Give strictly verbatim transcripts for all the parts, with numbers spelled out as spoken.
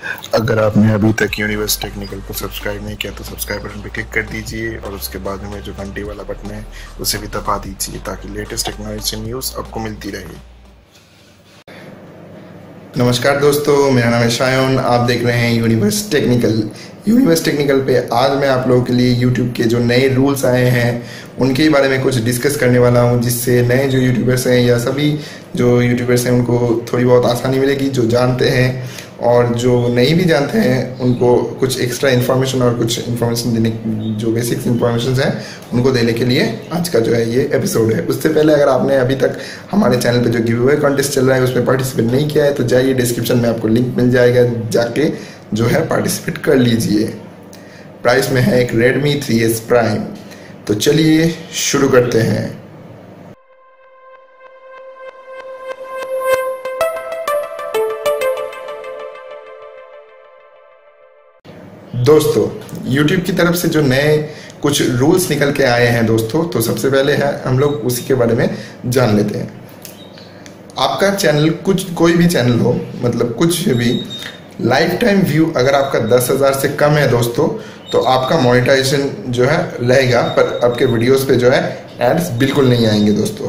अगर आपने अभी तक यूनिवर्स टेक्निकल को सब्सक्राइब नहीं किया तो सब्सक्राइब बटन पर क्लिक कर दीजिए और उसके बाद में जो घंटी वाला बटन है उसे भी दबा दीजिए ताकि लेटेस्ट टेक्नोलॉजी न्यूज़ आपको मिलती रहे। नमस्कार दोस्तों, मेरा नाम है शायन, आप देख रहे हैं यूनिवर्स टेक्निकल। यूनिवर्स टेक्निकल पे आज मैं आप लोगों के लिए यूट्यूब के जो नए रूल्स आए हैं उनके बारे में कुछ डिस्कस करने वाला हूं, जिससे नए जो यूट्यूबर्स हैं या सभी जो यूट्यूबर्स हैं उनको थोड़ी बहुत आसानी मिलेगी, जो जानते हैं और जो नहीं भी जानते हैं उनको कुछ एक्स्ट्रा इन्फॉर्मेशन और कुछ इन्फॉर्मेशन देने, जो बेसिक्स इन्फॉर्मेशन हैं उनको देने के लिए आज का जो है ये एपिसोड है। उससे पहले अगर आपने अभी तक हमारे चैनल पे जो गिव अवे कॉन्टेस्ट चल रहा है उसमें पार्टिसिपेट नहीं किया है तो जाइए, डिस्क्रिप्शन में आपको लिंक मिल जाएगा, जाके जो है पार्टिसिपेट कर लीजिए। प्राइस में है एक रेडमी थ्री एस प्राइम। तो चलिए शुरू करते हैं। दोस्तों, YouTube की तरफ से जो नए कुछ रूल्स निकल के आए हैं दोस्तों, तो सबसे पहले है हम लोग उसी के बारे में जान लेते हैं। आपका चैनल कुछ कोई भी चैनल हो, मतलब कुछ भी लाइफ टाइम व्यू अगर आपका दस हज़ार से कम है दोस्तों, तो आपका मोनेटाइजेशन जो है रहेगा, पर आपके वीडियोस पे जो है एड्स बिल्कुल नहीं आएंगे दोस्तों।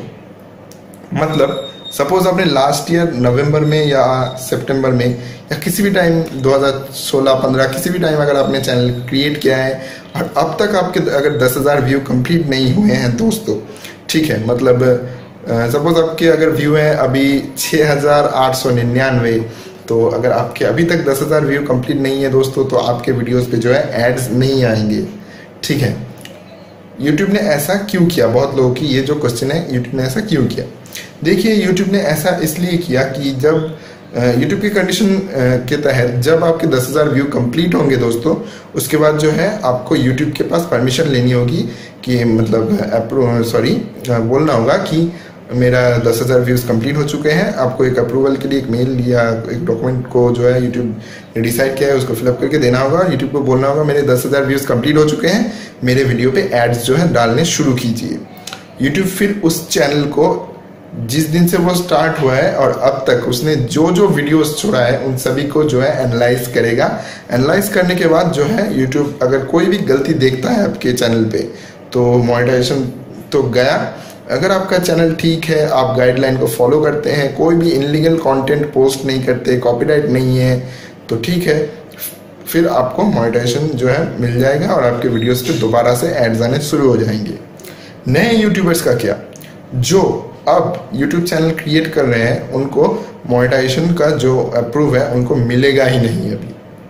मतलब सपोज आपने लास्ट ईयर नवंबर में या सितंबर में या किसी भी टाइम दो हज़ार सोलह पंद्रह किसी भी टाइम अगर आपने चैनल क्रिएट किया है और अब तक आपके अगर दस हज़ार व्यू कंप्लीट नहीं हुए हैं दोस्तों, ठीक है, मतलब सपोज आपके अगर व्यू हैं अभी छः हज़ार आठ सौ निन्यानवे, तो अगर आपके अभी तक दस हज़ार व्यू कंप्लीट नहीं है दोस्तों तो आपके वीडियोस पे जो है एड्स नहीं आएंगे, ठीक है। यूट्यूब ने ऐसा क्यों किया? बहुत लोगों की ये जो क्वेश्चन है, यूट्यूब ने ऐसा क्यों किया? देखिए, यूट्यूब ने ऐसा इसलिए किया कि जब यूट्यूब की कंडीशन के तहत जब आपके दस हज़ार व्यू कंप्लीट होंगे दोस्तों, उसके बाद जो है आपको यूट्यूब के पास परमिशन लेनी होगी कि मतलब अप्रूव सॉरी बोलना होगा कि मेरा दस हज़ार व्यूज़ कंप्लीट हो चुके हैं। आपको एक अप्रूवल के लिए एक मेल या एक डॉक्यूमेंट को जो है यूट्यूब ने डिसाइड किया है उसको फिलअप करके देना होगा। यूट्यूब को बोलना होगा मेरे दस हज़ार व्यूज़ कंप्लीट हो चुके हैं, मेरे वीडियो पे एड्स जो है डालने शुरू कीजिए। यूट्यूब फिर उस चैनल को जिस दिन से वो स्टार्ट हुआ है और अब तक उसने जो जो वीडियोस छोड़ा है उन सभी को जो है एनालाइज करेगा। एनालाइज करने के बाद जो है यूट्यूब अगर कोई भी गलती देखता है आपके चैनल पे तो मोनेटाइजेशन तो गया। अगर आपका चैनल ठीक है, आप गाइडलाइन को फॉलो करते हैं, कोई भी इनलीगल कंटेंट पोस्ट नहीं करते, कॉपीराइट नहीं है, तो ठीक है, फिर आपको मोनेटाइजेशन जो है मिल जाएगा और आपके वीडियोस पे दोबारा से एड्स आने शुरू हो जाएंगे। नए यूट्यूबर्स का क्या, जो अब यूट्यूब चैनल क्रिएट कर रहे हैं उनको मोनेटाइजेशन का जो अप्रूव है उनको मिलेगा ही नहीं अभी।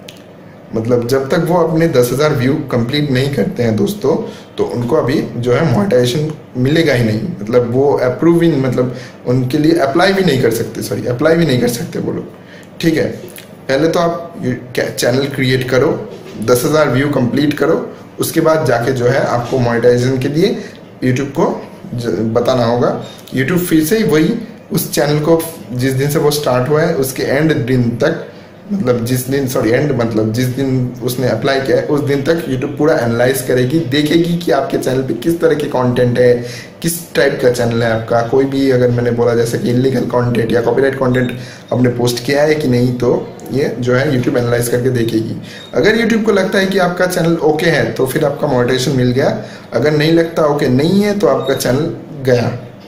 मतलब जब तक वो अपने दस हज़ार व्यू कंप्लीट नहीं करते हैं दोस्तों, तो उनको अभी जो है मोनेटाइजेशन मिलेगा ही नहीं। मतलब वो अप्रूव ही मतलब उनके लिए अप्लाई भी नहीं कर सकते, सॉरी अप्लाई भी नहीं कर सकते वो लोग, ठीक है। पहले तो आप चैनल क्रिएट करो, दस हज़ार व्यू कंप्लीट करो, उसके बाद जाके जो है आपको मोनेटाइजेशन के लिए यूट्यूब को बताना होगा। यूट्यूब फिर से ही वही उस चैनल को जिस दिन से वो स्टार्ट हुआ है उसके एंड दिन तक, मतलब जिस दिन सॉरी एंड मतलब जिस दिन उसने अप्लाई किया है उस दिन तक यूट्यूब पूरा एनालाइज करेगी, देखेगी कि आपके चैनल पे किस तरह के कंटेंट है, किस टाइप का चैनल है आपका। कोई भी अगर मैंने बोला जैसे कि इलीगल कंटेंट या कॉपीराइट कंटेंट आपने पोस्ट किया है कि नहीं, तो ये जो है यूट्यूब एनालाइज करके देखेगी। अगर यूट्यूब को लगता है कि आपका चैनल ओके है तो फिर आपका मोनेटाइजेशन मिल गया, अगर नहीं लगता ओके नहीं है तो आपका चैनल गया।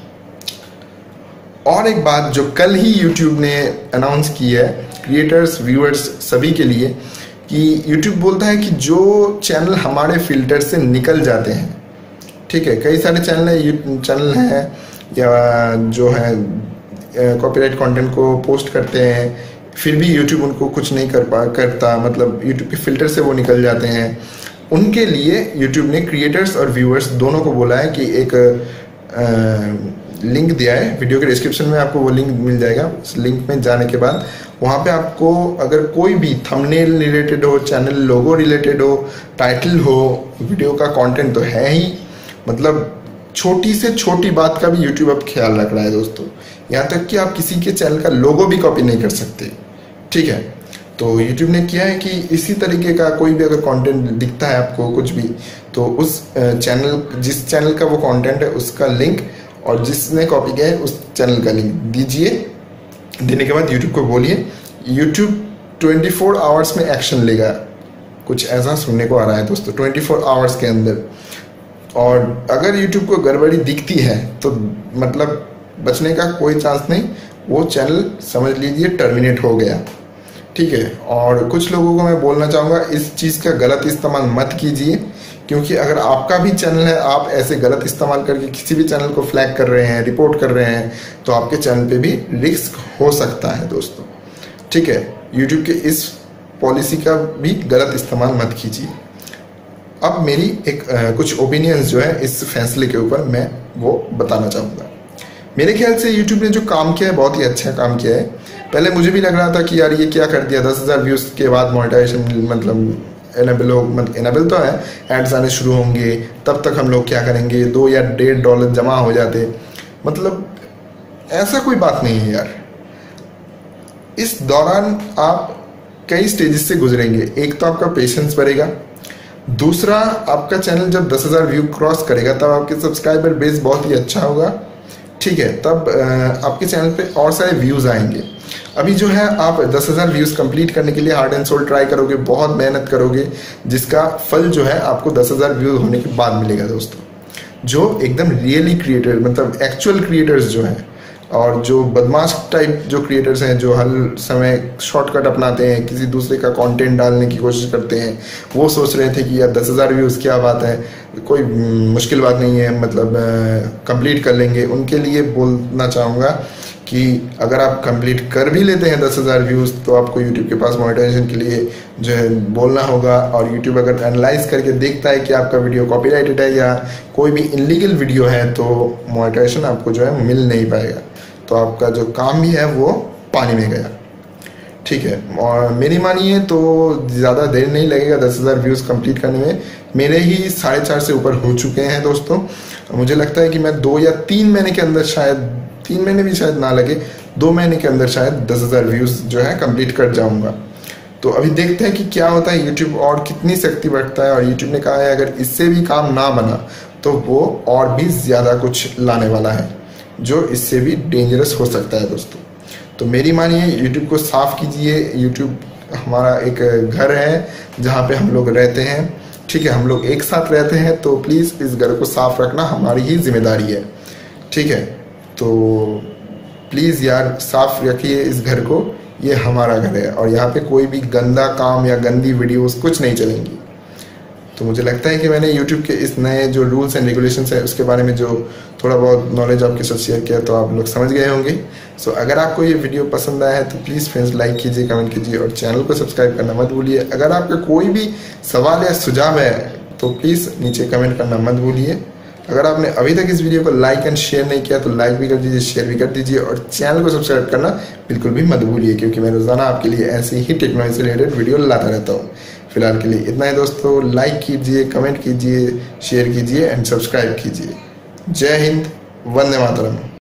और एक बात जो कल ही यूट्यूब ने अनाउंस की है क्रिएटर्स व्यूअर्स सभी के लिए, कि यूट्यूब बोलता है कि जो चैनल हमारे फिल्टर से निकल जाते हैं, ठीक है, कई सारे चैनल है चैनल हैं या जो है कॉपीराइट कंटेंट को पोस्ट करते हैं, फिर भी यूट्यूब उनको कुछ नहीं कर पा करता मतलब यूट्यूब के फिल्टर से वो निकल जाते हैं। उनके लिए यूट्यूब ने क्रिएटर्स और व्यूअर्स दोनों को बोला है कि एक आ, लिंक दिया है, वीडियो के डिस्क्रिप्शन में आपको वो लिंक मिल जाएगा। उस लिंक में जाने के बाद वहाँ पे आपको अगर कोई भी थंबनेल रिलेटेड हो, चैनल लोगो रिलेटेड हो, टाइटल हो, वीडियो का कंटेंट तो है ही, मतलब छोटी से छोटी बात का भी यूट्यूब अब ख्याल रख रहा है दोस्तों। यहाँ तक कि आप किसी के चैनल का लोगो भी कॉपी नहीं कर सकते, ठीक है। तो यूट्यूब ने किया है कि इसी तरीके का कोई भी अगर कंटेंट दिखता है आपको कुछ भी, तो उस चैनल जिस चैनल का वो कंटेंट है उसका लिंक और जिसने कॉपी किया है उस चैनल का लिंक दीजिए। देने के बाद यूट्यूब को बोलिए यूट्यूब ट्वेंटी फोर आवर्स में एक्शन लेगा, कुछ ऐसा सुनने को आ रहा है दोस्तों, ट्वेंटी फोर आवर्स के अंदर। और अगर यूट्यूब को गड़बड़ी दिखती है तो मतलब बचने का कोई चांस नहीं, वो चैनल समझ लीजिए टर्मिनेट हो गया, ठीक है। और कुछ लोगों को मैं बोलना चाहूँगा, इस चीज़ का गलत इस्तेमाल मत कीजिए, क्योंकि अगर आपका भी चैनल है, आप ऐसे गलत इस्तेमाल करके किसी भी चैनल को फ्लैग कर रहे हैं, रिपोर्ट कर रहे हैं, तो आपके चैनल पे भी रिस्क हो सकता है दोस्तों, ठीक है। यूट्यूब के इस पॉलिसी का भी गलत इस्तेमाल मत कीजिए। अब मेरी एक आ, कुछ ओपिनियंस जो है इस फैसले के ऊपर मैं वो बताना चाहूँगा। मेरे ख्याल से यूट्यूब ने जो काम किया है बहुत ही अच्छा काम किया है। पहले मुझे भी लग रहा था कि यार ये क्या कर दिया, दस हज़ार व्यूज़ के बाद मोनेटाइजेशन मतलब एनेबल हो, मतलब एनेबल तो है, एड्स आने शुरू होंगे, तब तक हम लोग क्या करेंगे, दो या डेढ़ डॉलर जमा हो जाते। मतलब ऐसा कोई बात नहीं है यार। इस दौरान आप कई स्टेजेस से गुजरेंगे। एक तो आपका पेशेंस बढ़ेगा, दूसरा आपका चैनल जब दस हज़ार व्यू क्रॉस करेगा तब आपके सब्सक्राइबर बेस बहुत ही अच्छा होगा, ठीक है। तब आपके चैनल पे और सारे व्यूज़ आएंगे। अभी जो है आप दस हज़ार व्यूज़ कंप्लीट करने के लिए हार्ड एंड सोल ट्राई करोगे, बहुत मेहनत करोगे, जिसका फल जो है आपको दस हज़ार व्यूज़ होने के बाद मिलेगा दोस्तों। जो एकदम रियली क्रिएटर मतलब एक्चुअल क्रिएटर्स जो हैं, और जो बदमाश टाइप जो क्रिएटर्स हैं, जो हर समय शॉर्टकट अपनाते हैं, किसी दूसरे का कंटेंट डालने की कोशिश करते हैं, वो सोच रहे थे कि यार दस हज़ार व्यूज़ क्या बात है, कोई मुश्किल बात नहीं है, मतलब कंप्लीट कर लेंगे। उनके लिए बोलना चाहूँगा कि अगर आप कंप्लीट कर भी लेते हैं दस हज़ार व्यूज़, तो आपको यूट्यूब के पास मोनेटाइजेशन के लिए जो है बोलना होगा। और यूट्यूब अगर एनालाइज करके देखता है कि आपका वीडियो कॉपीराइटेड है या कोई भी इलीगल वीडियो है, तो मोनेटाइजेशन आपको जो है मिल नहीं पाएगा। तो आपका जो काम भी है वो पानी में गया, ठीक है। और मेरी मानिए तो ज़्यादा देर नहीं लगेगा दस हज़ार व्यूज़ कंप्लीट करने में। मेरे ही साढ़े चार से ऊपर हो चुके हैं दोस्तों। मुझे लगता है कि मैं दो या तीन महीने के अंदर, शायद तीन महीने भी शायद ना लगे, दो महीने के अंदर शायद दस हज़ार व्यूज़ जो है कंप्लीट कर जाऊंगा। तो अभी देखते हैं कि क्या होता है, यूट्यूब और कितनी शक्ति बढ़ता है। और यूट्यूब ने कहा है अगर इससे भी काम ना बना तो वो और भी ज़्यादा कुछ लाने वाला है, जो इससे भी डेंजरस हो सकता है दोस्तों। तो मेरी मानिए, यूट्यूब को साफ़ कीजिए। यूट्यूब हमारा एक घर है जहाँ पे हम लोग रहते हैं, ठीक है, हम लोग एक साथ रहते हैं, तो प्लीज़ इस घर को साफ़ रखना हमारी ही जिम्मेदारी है, ठीक है। तो प्लीज़ यार साफ़ रखिए इस घर को, ये हमारा घर है और यहाँ पे कोई भी गंदा काम या गंदी वीडियोस कुछ नहीं चलेंगी। तो मुझे लगता है कि मैंने यूट्यूब के इस नए जो रूल्स एंड रेगुलेशंस है उसके बारे में जो थोड़ा बहुत नॉलेज आपके साथ शेयर किया, तो आप लोग समझ गए होंगे। सो अगर आपको ये वीडियो पसंद आया है तो प्लीज़ फ्रेंड्स लाइक कीजिए, कमेंट कीजिए और चैनल को सब्सक्राइब करना मत भूलिए। अगर आपका कोई भी सवाल या सुझाव है तो प्लीज़ नीचे कमेंट करना मत भूलिए। अगर आपने अभी तक इस वीडियो को लाइक एंड शेयर नहीं किया तो लाइक भी कर दीजिए, शेयर भी कर दीजिए और चैनल को सब्सक्राइब करना बिल्कुल भी मत भूलिए, क्योंकि मैं रोज़ाना आपके लिए ऐसी ही टेक्नोलॉजी से रिलेटेड वीडियो लाता रहता हूँ। फिलहाल के लिए इतना ही दोस्तों। लाइक कीजिए, कमेंट कीजिए, शेयर कीजिए एंड सब्सक्राइब कीजिए। जय हिंद, वंदे मातरम।